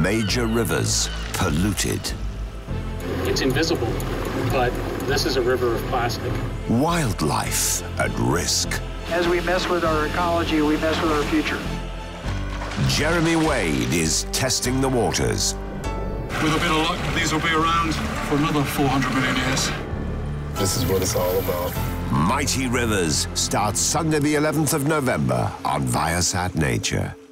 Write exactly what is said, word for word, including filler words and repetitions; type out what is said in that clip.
Major rivers polluted. It's invisible, but this is a river of plastic. Wildlife at risk. As we mess with our ecology, we mess with our future. Jeremy Wade is testing the waters. With a bit of luck, these will be around for another four hundred million years. This is what it's all about. Mighty Rivers starts Sunday the eleventh of November on Viasat Nature.